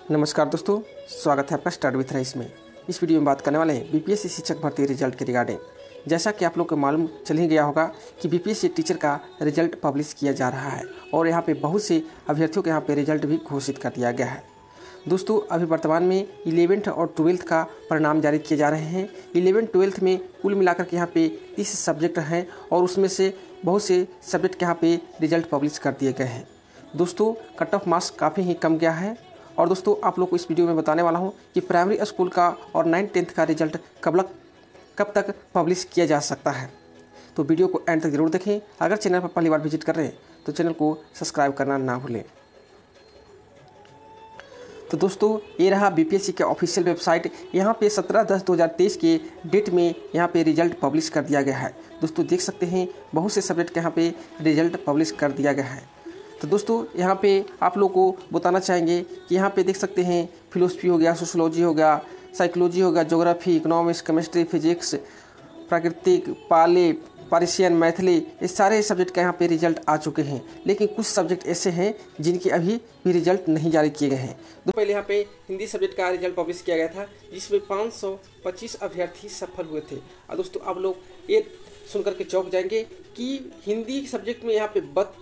नमस्कार दोस्तों, स्वागत है आपका स्टार्ट विथ राइस में। इस वीडियो में बात करने वाले हैं बीपीएससी शिक्षक भर्ती रिजल्ट के रिगार्डिंग। जैसा कि आप लोग को मालूम चल ही गया होगा कि बीपीएससी टीचर का रिजल्ट पब्लिश किया जा रहा है और यहाँ पे बहुत से अभ्यर्थियों के यहाँ पे रिजल्ट भी घोषित कर दिया गया है। दोस्तों, अभी वर्तमान में 11th और 12th का परिणाम जारी किए जा रहे हैं। 11th 12th में कुल मिलाकर के यहाँ पे 30 सब्जेक्ट हैं और उसमें से बहुत से सब्जेक्ट के यहाँ पे रिजल्ट पब्लिश कर दिए गए हैं। दोस्तों, कट ऑफ मार्क्स काफ़ी ही कम गया है। और दोस्तों, आप लोग को इस वीडियो में बताने वाला हूं कि प्राइमरी स्कूल का और 9th 10th का रिजल्ट कब तक पब्लिश किया जा सकता है। तो वीडियो को एंड तक जरूर देखें। अगर चैनल पर पहली बार विजिट कर रहे हैं तो चैनल को सब्सक्राइब करना ना भूलें। तो दोस्तों, ये रहा बीपीएससी के ऑफिशियल वेबसाइट। यहाँ पे 17/10/2023 के डेट में यहाँ पे रिजल्ट पब्लिश कर दिया गया है। दोस्तों, देख सकते हैं बहुत से सब्जेक्ट के यहाँ पे रिजल्ट पब्लिश कर दिया गया है। तो दोस्तों, यहाँ पे आप लोग को बताना चाहेंगे कि यहाँ पे देख सकते हैं फिलोसफी हो गया, सोशोलॉजी हो गया, साइकोलॉजी हो गया, ज्योग्राफी, इकोनॉमिक्स, केमिस्ट्री, फिजिक्स, प्राकृतिक, पारिसियन, मैथिली, ये सारे सब्जेक्ट का यहाँ पे रिजल्ट आ चुके हैं। लेकिन कुछ सब्जेक्ट ऐसे हैं जिनके अभी भी रिजल्ट नहीं जारी किए गए हैं। तो पहले यहाँ पे हिंदी सब्जेक्ट का रिजल्ट पब्लिश किया गया था जिसमें 525 अभ्यर्थी सफल हुए थे। और दोस्तों, आप लोग ये सुनकर के चौंक जाएंगे कि हिंदी सब्जेक्ट में यहाँ पे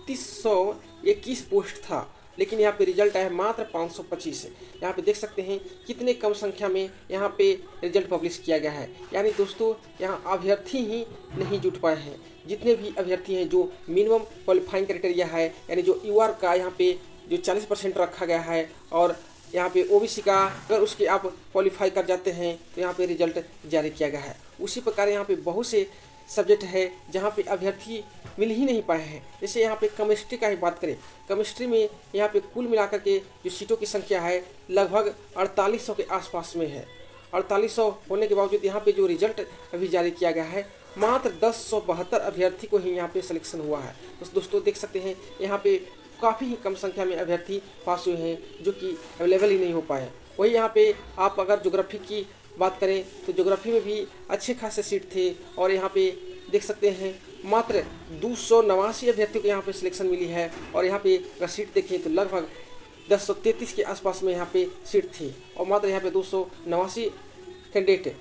3221 पोस्ट था, लेकिन यहाँ पे रिजल्ट आया मात्र 525। यहाँ पे देख सकते हैं कितने कम संख्या में यहाँ पे रिजल्ट पब्लिश किया गया है। यानी दोस्तों, यहाँ अभ्यर्थी ही नहीं जुट पाए हैं। जितने भी अभ्यर्थी हैं जो मिनिमम क्वालिफाइंग क्राइटेरिया है, यानी जो यूआर का यहाँ पे जो 40% रखा गया है और यहाँ पे ओबीसी का अगर उसके आप क्वालिफाई कर जाते हैं तो यहाँ पे रिजल्ट जारी किया गया है। उसी प्रकार यहाँ पे बहुत से सब्जेक्ट है जहाँ पे अभ्यर्थी मिल ही नहीं पाए हैं। जैसे यहाँ पे केमिस्ट्री का ही बात करें, केमिस्ट्री में यहाँ पे कुल मिलाकर के जो सीटों की संख्या है लगभग 4800 के आसपास में है। 4800 होने के बावजूद यहाँ पे जो रिजल्ट अभी जारी किया गया है मात्र 1072 अभ्यर्थी को ही यहाँ पे सिलेक्शन हुआ है। तो दोस्तों, देख सकते हैं यहाँ पे काफ़ी ही कम संख्या में अभ्यर्थी पास हुए हैं जो कि अवेलेबल ही नहीं हो पाए। वही यहाँ पे आप अगर ज्योग्राफी की बात करें तो ज्योग्राफी में भी अच्छे खासे सीट थे और यहाँ पे देख सकते हैं मात्र 289 अभ्यर्थियों को यहाँ पे सिलेक्शन मिली है। और यहाँ पे अगर सीट देखें तो लगभग 1033 के आसपास में यहाँ पे सीट थी और मात्र यहाँ पे 289 कैंडिडेट,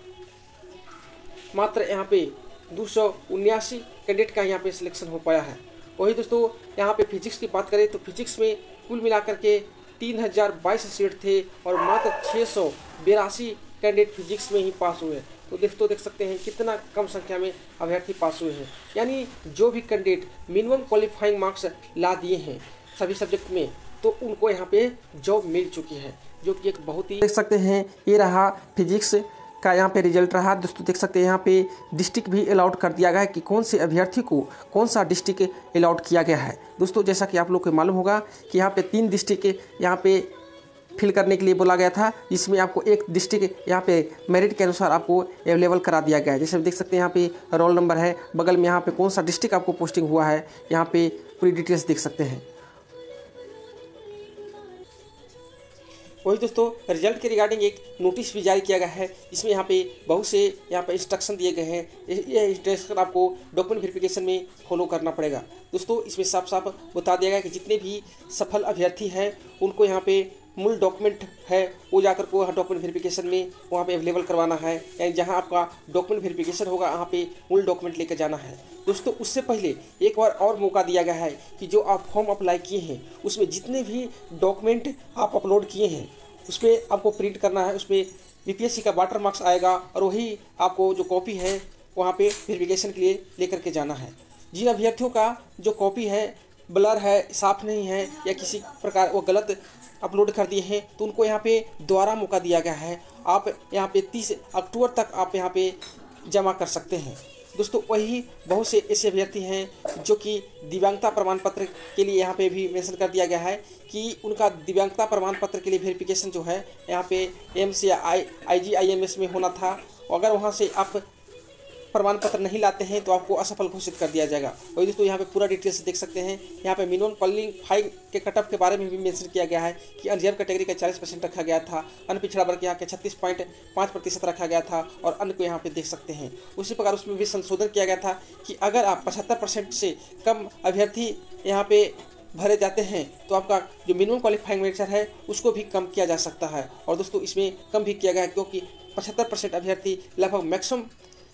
मात्र यहाँ पे 279 कैंडिडेट का यहाँ पे सिलेक्शन हो पाया है। वही दोस्तों, यहाँ पे फिजिक्स की बात करें तो फिजिक्स में कुल मिलाकर के 3022 सीट थे और मात्र 682 कैंडिडेट फिजिक्स में ही पास हुए। तो देख सकते हैं कितना कम संख्या में अभ्यर्थी पास हुए हैं। यानी जो भी कैंडिडेट मिनिमम क्वालिफाइंग मार्क्स ला दिए हैं सभी सब्जेक्ट में तो उनको यहाँ पे जॉब मिल चुकी है, जो कि एक बहुत ही देख सकते हैं। ये रहा फिजिक्स का यहाँ पे रिजल्ट रहा। दोस्तों, देख सकते हैं यहाँ पे डिस्ट्रिक्ट भी अलाउट कर दिया गया है कि कौन से अभ्यर्थी को कौन सा डिस्ट्रिक्ट अलाउट किया गया है। दोस्तों, जैसा कि आप लोग को मालूम होगा कि यहाँ पे 3 डिस्ट्रिक्ट यहाँ पे फिल करने के लिए बोला गया था, जिसमें आपको एक डिस्ट्रिक्ट यहाँ पे मेरिट के अनुसार आपको अवेलेबल करा दिया गया है। जैसे देख सकते हैं यहाँ पे रोल नंबर है, बगल में यहाँ पे कौन सा डिस्ट्रिक्ट आपको पोस्टिंग हुआ है, यहाँ पे पूरी डिटेल्स देख सकते हैं। वही दोस्तों, रिजल्ट के रिगार्डिंग एक नोटिस भी जारी किया गया है। इसमें यहाँ पे बहुत से यहाँ पे इंस्ट्रक्शन दिए गए हैं। ये इंस्ट्रक्शन आपको डॉक्यूमेंट वेरिफिकेशन में फॉलो करना पड़ेगा। दोस्तों, इसमें साफ साफ बता दिया गया कि जितने भी सफल अभ्यर्थी हैं उनको यहाँ पे मूल डॉक्यूमेंट है वो जाकर को डॉक्यूमेंट वेरिफिकेशन में वहाँ पे अवेलेबल करवाना है। यानी जहाँ आपका डॉक्यूमेंट वेरिफिकेशन होगा वहाँ पे मूल डॉक्यूमेंट लेकर जाना है। दोस्तों, उससे पहले एक बार और मौका दिया गया है कि जो आप फॉर्म अप्लाई किए हैं उसमें जितने भी डॉक्यूमेंट आप अपलोड किए हैं उस पर आपको प्रिंट करना है। उस पर बीपीएससी का वाटर मार्क्स आएगा और वही आपको जो कॉपी है वहाँ पे वेरिफिकेशन के लिए लेकर के जाना है। जिन अभ्यर्थियों का जो कॉपी है ब्लर है, साफ नहीं है या किसी प्रकार वो गलत अपलोड कर दिए हैं तो उनको यहाँ पे दोबारा मौका दिया गया है। आप यहाँ पे 30 अक्टूबर तक आप यहाँ पे जमा कर सकते हैं। दोस्तों, वही बहुत से ऐसे अभ्यर्थी हैं जो कि दिव्यांगता प्रमाण पत्र के लिए यहाँ पे भी मेंशन कर दिया गया है कि उनका दिव्यांगता प्रमाण पत्र के लिए वेरिफिकेशन जो है यहाँ पे एम्स या IGIMS में होना था। अगर वहाँ से आप प्रमाण पत्र नहीं लाते हैं तो आपको असफल घोषित कर दिया जाएगा। वही दोस्तों, यहाँ पे पूरा डिटेल्स देख सकते हैं। यहाँ पे मिनिमम क्वालिफाइंग के कटअप के बारे में भी मेंशन किया गया है कि अनरिजर्व कैटेगरी का 40% रखा गया था, अन्य पिछड़ा वर्ग के यहाँ के 36.5% रखा गया था और अन्य को यहाँ पे देख सकते हैं। उसी प्रकार उसमें भी संशोधन किया गया था कि अगर आप 75% से कम अभ्यर्थी यहाँ पे भरे जाते हैं तो आपका जो मिनिमम क्वालिफाइंग मेरिट है उसको भी कम किया जा सकता है। और दोस्तों इसमें कम भी किया गया है क्योंकि 75% अभ्यर्थी लगभग मैक्सिमम,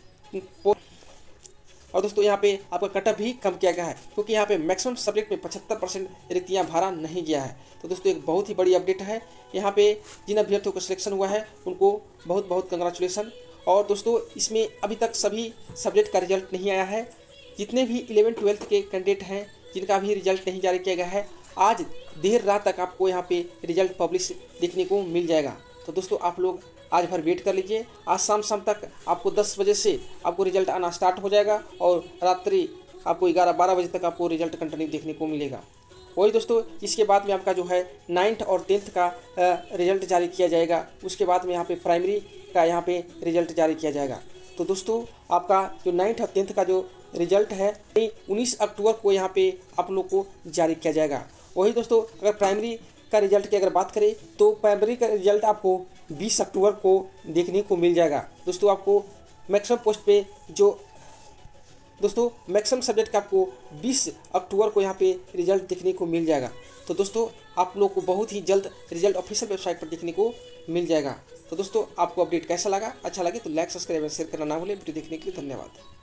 और दोस्तों यहाँ पे आपका कटअप भी कम किया गया है क्योंकि यहाँ पे मैक्सिमम सब्जेक्ट में 75% रिक्तियाँ भरा नहीं गया है। तो दोस्तों एक बहुत ही बड़ी अपडेट है। यहाँ पे जिन अभ्यर्थियों को सिलेक्शन हुआ है उनको बहुत बहुत कंग्रेचुलेसन। और दोस्तों इसमें अभी तक सभी सब्जेक्ट का रिजल्ट नहीं आया है। जितने भी 11-12 के कैंडिडेट हैं जिनका भी रिजल्ट नहीं जारी किया गया है, आज देर रात तक आपको यहाँ पे रिजल्ट पब्लिश देखने को मिल जाएगा। तो दोस्तों आप लोग आज भर वेट कर लीजिए। आज शाम तक आपको 10 बजे से आपको रिजल्ट आना स्टार्ट हो जाएगा और रात्रि आपको 11-12 बजे तक आपको रिजल्ट कंटिन्यू देखने को मिलेगा। वही दोस्तों इसके बाद में आपका जो है 9th और 10th का रिजल्ट जारी किया जाएगा। उसके बाद में यहाँ पे प्राइमरी का यहाँ पे रिजल्ट जारी किया जाएगा। तो दोस्तों आपका जो 9th और 10th का जो रिजल्ट है 19 अक्टूबर को यहाँ पे आप लोग को जारी किया जाएगा। वही दोस्तों अगर प्राइमरी का रिजल्ट की अगर बात करें तो प्राइमरी का रिजल्ट आपको 20 अक्टूबर को देखने को मिल जाएगा। दोस्तों आपको मैक्सिमम पोस्ट पे जो दोस्तों मैक्सिमम सब्जेक्ट का आपको 20 अक्टूबर को यहाँ पे रिजल्ट देखने को मिल जाएगा। तो दोस्तों आप लोग को बहुत ही जल्द रिजल्ट ऑफिशियल वेबसाइट पर देखने को मिल जाएगा। तो दोस्तों आपको अपडेट कैसा लगा? अच्छा लगे तो लाइक, सब्सक्राइब और शेयर करना ना भूलें। वीडियो देखने के लिए धन्यवाद।